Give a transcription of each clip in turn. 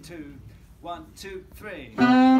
2, 1, 2, 3.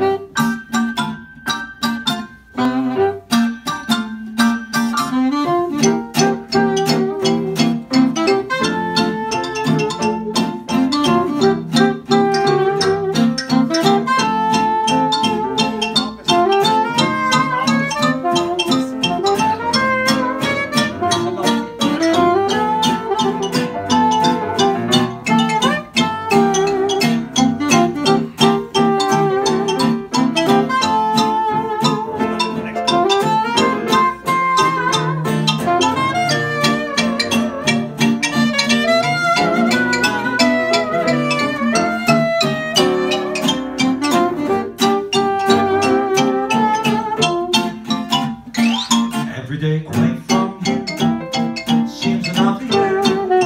Every day away from you seems an awful year.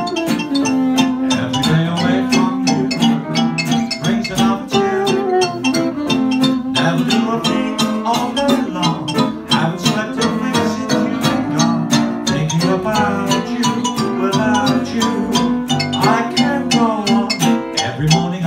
Every day away from you brings an awful tear. Never do a thing all day long. Haven't slept a wink since you've been gone. Thinking about you, without you I can't go on. Every morning